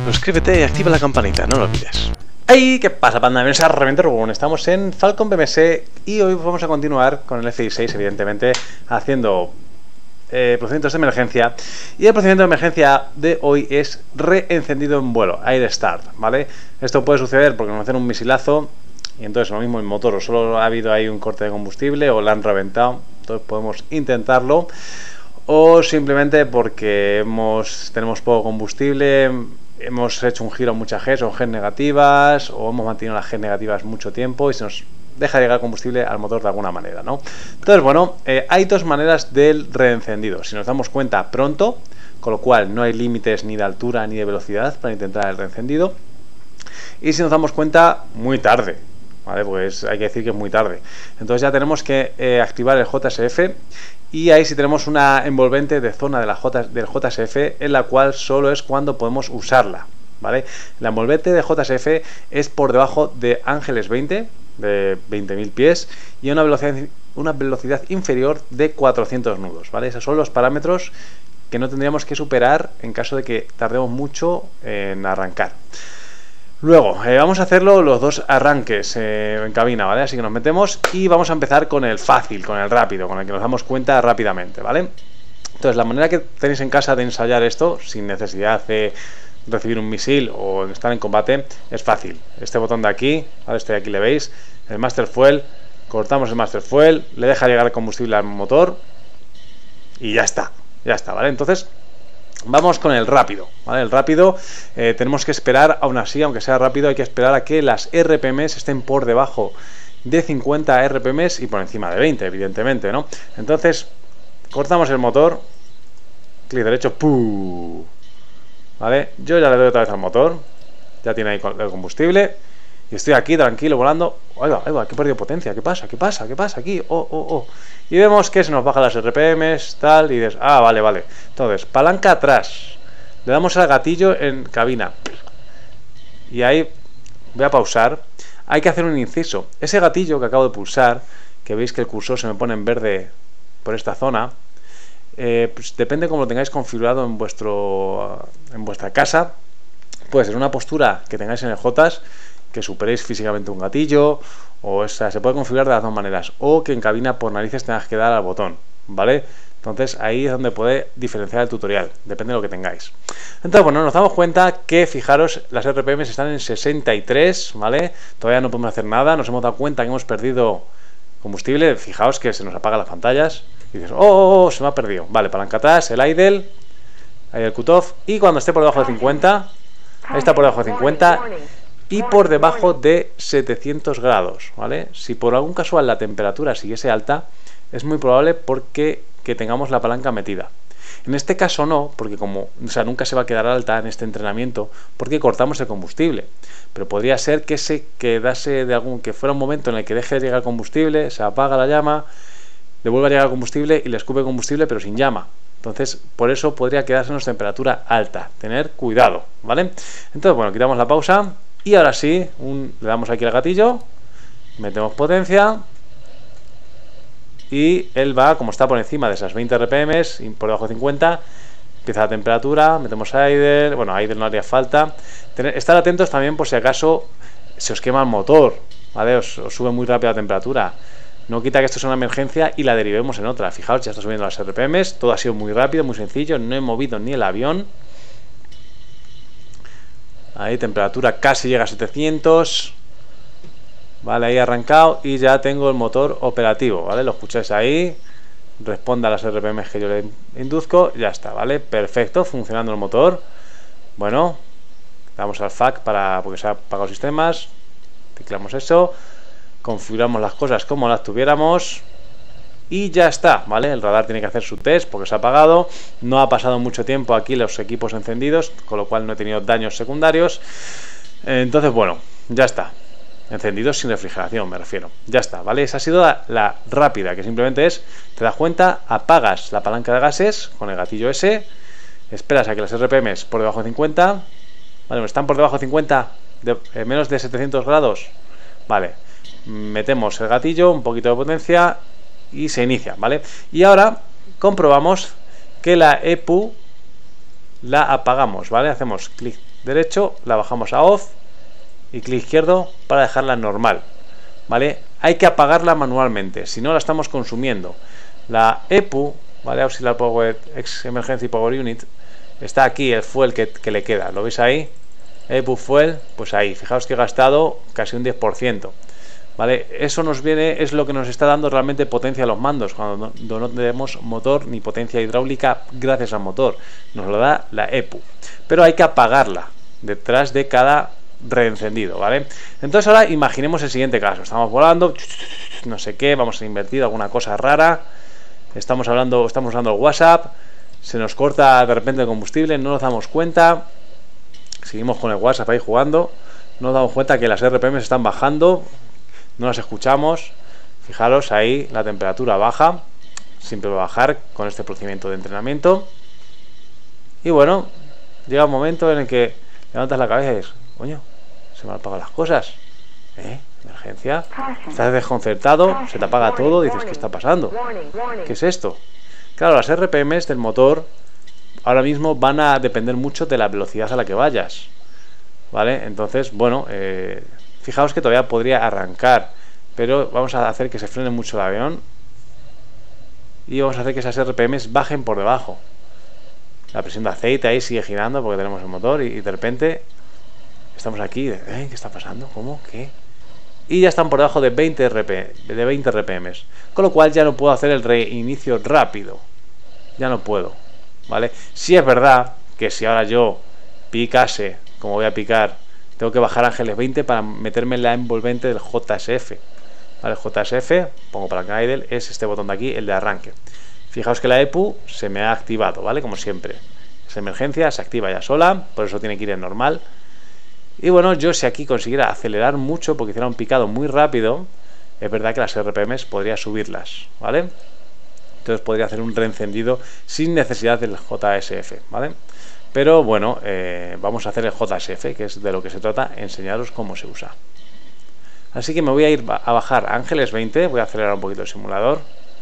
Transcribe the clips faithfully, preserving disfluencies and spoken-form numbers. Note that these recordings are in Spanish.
suscríbete y activa la campanita, no lo olvides. ¡Hey! ¿Qué pasa, panda? Bienvenidos a Realmente Rubón. Estamos en Falcon B M S y hoy vamos a continuar con el F dieciséis, evidentemente, haciendo eh, procedimientos de emergencia. Y el procedimiento de emergencia de hoy es reencendido en vuelo, Air Start, ¿vale? Esto puede suceder porque nos hacen un misilazo y entonces lo mismo el motor, o solo ha habido ahí un corte de combustible o la han reventado. Entonces podemos intentarlo, o simplemente porque hemos, tenemos poco combustible, hemos hecho un giro a muchas Gs o Gs negativas, o hemos mantenido las Gs negativas mucho tiempo y se nos deja llegar combustible al motor de alguna manera, ¿no? Entonces, bueno, eh, hay dos maneras del reencendido. Si nos damos cuenta pronto, con lo cual no hay límites ni de altura ni de velocidad para intentar el reencendido, y si nos damos cuenta muy tarde, ¿vale? Pues hay que decir que es muy tarde. Entonces ya tenemos que eh, activar el J S F, y ahí sí tenemos una envolvente de zona de la J, del J S F, en la cual solo es cuando podemos usarla, ¿vale? La envolvente de J S F es por debajo de Ángeles veinte, de veinte mil pies, y a una velocidad, una velocidad inferior de cuatrocientos nudos, ¿vale? Esos son los parámetros que no tendríamos que superar en caso de que tardemos mucho en arrancar. Luego, eh, vamos a hacerlo los dos arranques eh, en cabina, ¿vale? Así que nos metemos y vamos a empezar con el fácil, con el rápido, con el que nos damos cuenta rápidamente, ¿vale? Entonces, la manera que tenéis en casa de ensayar esto, sin necesidad de recibir un misil o estar en combate, es fácil. Este botón de aquí, ¿vale? Este de aquí le veis, el Master Fuel, cortamos el Master Fuel, le deja llegar el combustible al motor y ya está, ya está, ¿vale? Entonces, vamos con el rápido, ¿vale? El rápido eh, tenemos que esperar, aún así, aunque sea rápido, hay que esperar a que las R P Ms estén por debajo de cincuenta R P Ms y por encima de veinte, evidentemente, ¿no? Entonces, cortamos el motor, clic derecho, ¡pum! ¿Vale? Yo ya le doy otra vez al motor, ya tiene ahí el combustible, y estoy aquí tranquilo volando. Ahí va, ahí va, que he perdido potencia, ¿qué pasa? ¿Qué pasa? ¿Qué pasa aquí? Oh, oh, oh. Y vemos que se nos bajan las R P Ms, tal, y dices, ah, vale, vale. Entonces, palanca atrás, le damos al gatillo en cabina, y ahí voy a pausar. Hay que hacer un inciso. Ese gatillo que acabo de pulsar, que veis que el cursor se me pone en verde por esta zona, eh, pues depende cómo lo tengáis configurado en vuestro en vuestra casa. Puede ser una postura que tengáis en el J S, que superéis físicamente un gatillo, o esa, se puede configurar de las dos maneras, o que en cabina por narices tengas que dar al botón, ¿vale? Entonces ahí es donde puede diferenciar el tutorial, depende de lo que tengáis. Entonces, bueno, nos damos cuenta que, fijaros, las R P Ms están en sesenta y tres, ¿vale? Todavía no podemos hacer nada, nos hemos dado cuenta que hemos perdido combustible. Fijaos que se nos apagan las pantallas y dices, oh, oh, oh, se me ha perdido. Vale, palanca atrás, el idle, ahí el cutoff, y cuando esté por debajo de cincuenta, ahí está por debajo de cincuenta y por debajo de setecientos grados, ¿vale? Si por algún casual la temperatura siguiese alta, es muy probable porque que tengamos la palanca metida. En este caso no, porque como, o sea, nunca se va a quedar alta en este entrenamiento porque cortamos el combustible. Pero podría ser que se quedase de algún, que fuera un momento en el que deje de llegar combustible, se apaga la llama, le vuelve a llegar combustible y le escupe combustible pero sin llama. Entonces, por eso podría quedarse temperatura alta. Tener cuidado, ¿vale? Entonces, bueno, quitamos la pausa y ahora sí, un, le damos aquí al gatillo, metemos potencia. Y él va, como está por encima de esas veinte R P Ms y por debajo de cincuenta, empieza la temperatura, metemos a idle, bueno, a idle no haría falta. Tener, estar atentos también por si acaso se os quema el motor, ¿vale? Os, os sube muy rápido la temperatura. No quita que esto es una emergencia y la derivemos en otra. Fijaos, ya está subiendo las R P Ms, todo ha sido muy rápido, muy sencillo, no he movido ni el avión. Ahí, temperatura casi llega a setecientos. Vale, ahí arrancado y ya tengo el motor operativo, ¿vale? Lo escucháis ahí, responde a las R P Ms que yo le induzco, ya está, ¿vale? Perfecto, funcionando el motor. Bueno, damos al F A Q para, porque se ha apagado sistemas, teclamos eso, configuramos las cosas como las tuviéramos y ya está, ¿vale? El radar tiene que hacer su test porque se ha apagado, no ha pasado mucho tiempo aquí los equipos encendidos, con lo cual no he tenido daños secundarios. Entonces, bueno, ya está. Encendidos sin refrigeración, me refiero. Ya está, ¿vale? Esa ha sido la, la rápida, que simplemente es, te das cuenta, apagas la palanca de gases con el gatillo ese, esperas a que las R P Ms por debajo de cincuenta, ¿vale? Están por debajo de cincuenta, de, eh, menos de setecientos grados, ¿vale? Metemos el gatillo, un poquito de potencia y se inicia, ¿vale? Y ahora comprobamos que la E P U la apagamos, ¿vale? Hacemos clic derecho, la bajamos a off y clic izquierdo para dejarla normal, ¿vale? Hay que apagarla manualmente, si no la estamos consumiendo. La E P U, ¿vale? Auxiliar Power Ex Emergency Power Unit, está aquí el fuel que, que le queda, ¿lo veis ahí? E P U fuel, pues ahí, fijaos que he gastado casi un diez por ciento, ¿vale? Eso nos viene, es lo que nos está dando realmente potencia a los mandos, cuando no, no tenemos motor ni potencia hidráulica gracias al motor, nos lo da la E P U, pero hay que apagarla detrás de cada reencendido, ¿vale? Entonces ahora imaginemos el siguiente caso, estamos volando, no sé qué, vamos a invertir alguna cosa rara, estamos hablando, estamos usando el WhatsApp, se nos corta de repente el combustible, no nos damos cuenta, seguimos con el WhatsApp ahí jugando, no nos damos cuenta que las R P Ms están bajando, no las escuchamos, fijaros ahí la temperatura baja, siempre va a bajar con este procedimiento de entrenamiento, y bueno, llega un momento en el que levantas la cabeza y dices, coño, se me han apagado las cosas, ¿eh? Emergencia, estás desconcertado, se te apaga todo, dices, ¿qué está pasando? ¿Qué es esto? Claro, las R P Ms del motor ahora mismo van a depender mucho de la velocidad a la que vayas, ¿vale? Entonces, bueno, eh, fijaos que todavía podría arrancar, pero vamos a hacer que se frene mucho el avión y vamos a hacer que esas R P Ms bajen por debajo. La presión de aceite ahí sigue girando porque tenemos el motor y, y de repente estamos aquí, de, ¿eh? ¿Qué está pasando? ¿Cómo? ¿Qué? Y ya están por debajo de veinte R P Ms, con lo cual ya no puedo hacer el reinicio rápido, ya no puedo, ¿vale? Si es verdad que si ahora yo picase como voy a picar, tengo que bajar Ángeles veinte para meterme en la envolvente del J S F, ¿vale? J S F, pongo para idle, es este botón de aquí, el de arranque. Fijaos que la E P U se me ha activado, ¿vale? Como siempre, esa emergencia se activa ya sola, por eso tiene que ir en normal. Y bueno, yo si aquí consiguiera acelerar mucho porque hiciera un picado muy rápido, es verdad que las R P Ms podría subirlas, ¿vale? Entonces podría hacer un reencendido sin necesidad del J S F, ¿vale? Pero bueno, eh, vamos a hacer el J S F, que es de lo que se trata, enseñaros cómo se usa. Así que me voy a ir a bajar Ángeles veinte, voy a acelerar un poquito el simulador.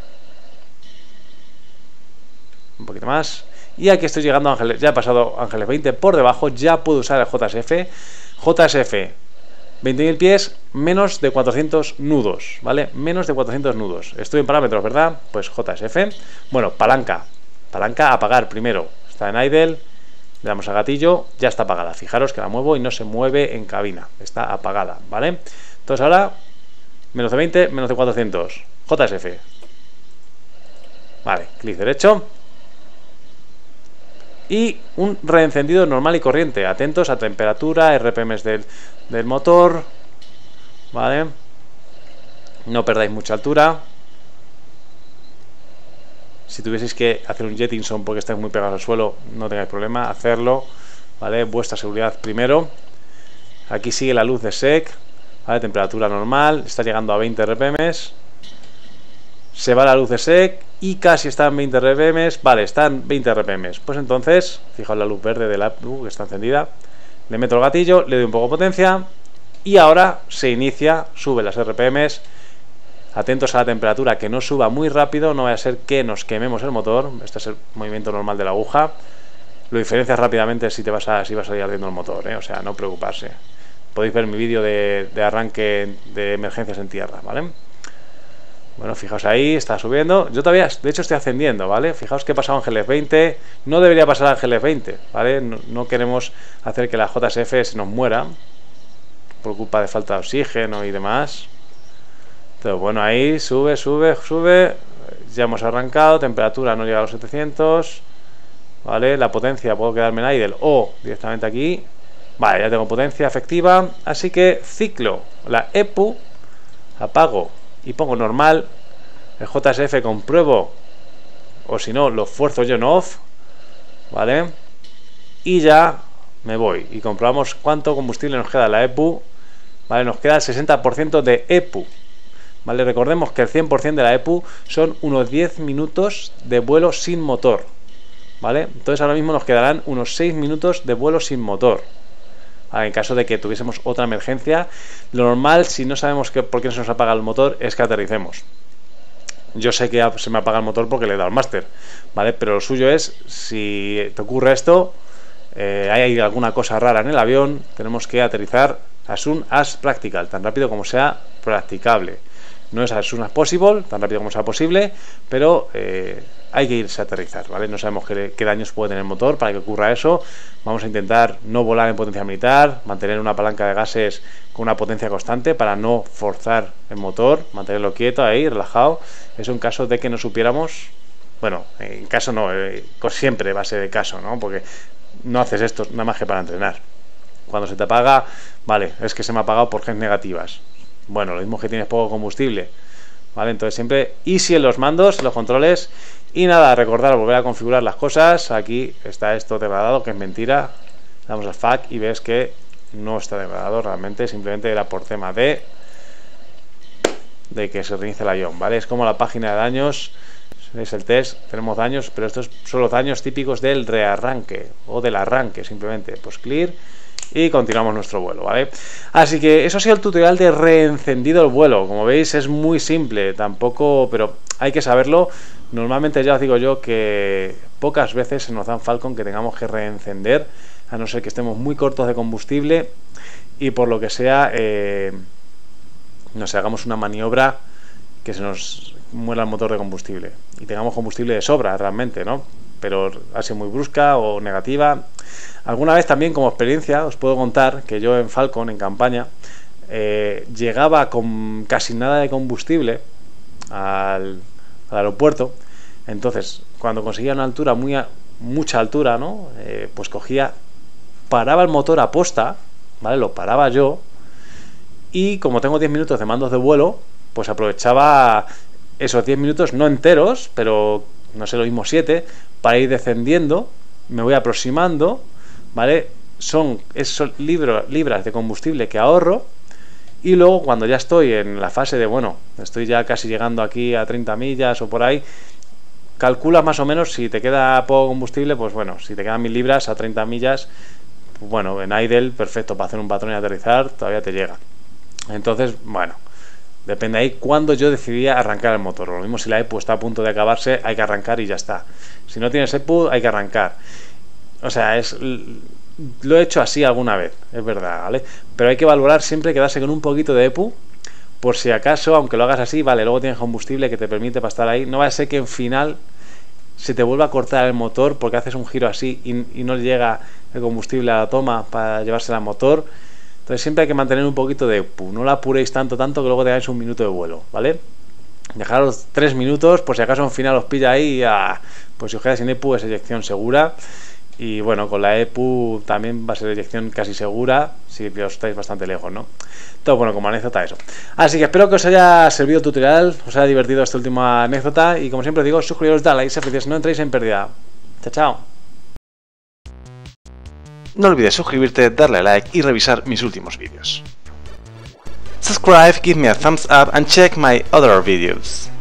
Un poquito más. Y aquí estoy llegando a Ángeles, ya he pasado Ángeles veinte por debajo, ya puedo usar el J S F. J S F, veinte mil pies, menos de cuatrocientos nudos, ¿vale? Menos de cuatrocientos nudos. Estoy en parámetros, ¿verdad? Pues J S F. Bueno, palanca. Palanca a apagar primero. Está en idle, le damos a gatillo, ya está apagada. Fijaros que la muevo y no se mueve en cabina. Está apagada, ¿vale? Entonces ahora, menos de veinte, menos de cuatrocientos. J S F. Vale, clic derecho. Y un reencendido normal y corriente. Atentos a temperatura, R P Ms del, del motor, ¿vale? No perdáis mucha altura. Si tuvieseis que hacer un jettinson porque estáis muy pegados al suelo, no tengáis problema, hacerlo, ¿vale? Vuestra seguridad primero. Aquí sigue la luz de S E C, ¿vale? Temperatura normal, está llegando a veinte R P Ms. Se va la luz de S E C y casi están veinte R P Ms. Vale, están veinte R P Ms. Pues entonces, fijaos la luz verde de la A P U que está encendida. Le meto el gatillo, le doy un poco de potencia y ahora se inicia, sube las R P Ms. Atentos a la temperatura, que no suba muy rápido, no vaya a ser que nos quememos el motor. Este es el movimiento normal de la aguja. Lo diferencias rápidamente si te vas a, si vas a ir ardiendo el motor, ¿eh? O sea, no preocuparse. Podéis ver mi vídeo de, de arranque de emergencias en tierra, ¿vale? Bueno, fijaos ahí, está subiendo. Yo todavía, de hecho, estoy ascendiendo, ¿vale? Fijaos que he pasado Ángeles veinte. No debería pasar Ángeles veinte, ¿vale? No, no queremos hacer que la J S F se nos muera por culpa de falta de oxígeno y demás. Entonces, bueno, ahí sube, sube, sube. Ya hemos arrancado. Temperatura no llega a los setecientos. ¿Vale? La potencia puedo quedarme en idle o directamente aquí. Vale, ya tengo potencia efectiva. Así que ciclo la E P U, apago y pongo normal. El J S F compruebo, o si no, lo fuerzo yo en off, ¿vale? Y ya me voy y comprobamos cuánto combustible nos queda en la E P U, ¿vale? Nos queda el sesenta por ciento de E P U, ¿vale? Recordemos que el cien por ciento de la E P U son unos diez minutos de vuelo sin motor, ¿vale? Entonces ahora mismo nos quedarán unos seis minutos de vuelo sin motor. En caso de que tuviésemos otra emergencia, lo normal, si no sabemos que, por qué se nos apaga el motor, es que aterricemos. Yo sé que se me apaga el motor porque le he dado al máster, ¿vale? Pero lo suyo es, si te ocurre esto, eh, hay alguna cosa rara en el avión, tenemos que aterrizar as soon as practical, tan rápido como sea practicable. No es as soon as possible, tan rápido como sea posible, pero eh, hay que irse a aterrizar, ¿vale? No sabemos qué, qué daños puede tener el motor para que ocurra eso. Vamos a intentar no volar en potencia militar, mantener una palanca de gases con una potencia constante para no forzar el motor, mantenerlo quieto ahí, relajado. Eso en caso de que no supiéramos, bueno, en caso no, eh, siempre va a ser el caso, ¿no? Porque no haces esto nada más que para entrenar. Cuando se te apaga, vale, es que se me ha apagado por Gs negativas. Bueno, lo mismo que tienes poco combustible, ¿vale? Entonces siempre easy en los mandos, en los controles. Y nada, recordar, volver a configurar las cosas. Aquí está esto degradado, que es mentira. Damos al F A Q y ves que no está degradado realmente. Simplemente era por tema de de que se reinicie el avión, ¿vale? Es como la página de daños. Es el test, tenemos daños, pero estos son los daños típicos del rearranque o del arranque, simplemente. Pues clear y continuamos nuestro vuelo, ¿vale? Así que eso ha sido el tutorial de reencendido el vuelo. Como veis es muy simple, tampoco, pero hay que saberlo. Normalmente ya os digo yo que pocas veces se nos da en Falcon que tengamos que reencender, a no ser que estemos muy cortos de combustible y por lo que sea eh, nos hagamos una maniobra que se nos muera el motor de combustible y tengamos combustible de sobra realmente, ¿no? Pero ha sido muy brusca o negativa. Alguna vez también, como experiencia, os puedo contar que yo en Falcon, en campaña, eh, llegaba con casi nada de combustible al, al aeropuerto. Entonces, cuando conseguía una altura, muy a, mucha altura, ¿no? Eh, pues cogía, paraba el motor a posta, ¿vale? Lo paraba yo. Y como tengo diez minutos de mandos de vuelo, pues aprovechaba esos diez minutos, no enteros, pero no sé, lo mismo siete, para ir descendiendo. Me voy aproximando, ¿vale? Son esos libros, libras de combustible que ahorro. Y luego cuando ya estoy en la fase de, bueno, estoy ya casi llegando aquí a treinta millas o por ahí, calculas más o menos si te queda poco combustible, pues bueno, si te quedan mil libras a treinta millas, pues bueno, en idle, perfecto, para hacer un patrón y aterrizar, todavía te llega. Entonces, bueno, depende ahí cuando yo decidía arrancar el motor. Lo mismo si la E P U está a punto de acabarse, hay que arrancar y ya está. Si no tienes E P U, hay que arrancar. O sea, es lo he hecho así alguna vez, es verdad, ¿vale? Pero hay que valorar siempre quedarse con un poquito de E P U, por si acaso, aunque lo hagas así, vale, luego tienes combustible que te permite para estar ahí. No va a ser que en final se te vuelva a cortar el motor porque haces un giro así y, y no llega el combustible a la toma para llevársela al motor. Entonces siempre hay que mantener un poquito de E P U. No la apuréis tanto, tanto que luego tengáis un minuto de vuelo, ¿vale? Dejaros tres minutos, por si acaso en final os pilla ahí, a, pues si os quedáis sin E P U es eyección segura. Y bueno, con la E P U también va a ser eyección casi segura si os estáis bastante lejos, ¿no? Todo bueno, como anécdota eso. Así que espero que os haya servido el tutorial, os haya divertido esta última anécdota. Y como siempre digo, suscribiros, dale like, si no entréis en pérdida. Chao, chao. No olvides suscribirte, darle a like y revisar mis últimos vídeos. Subscribe, give me a thumbs up and check my other videos.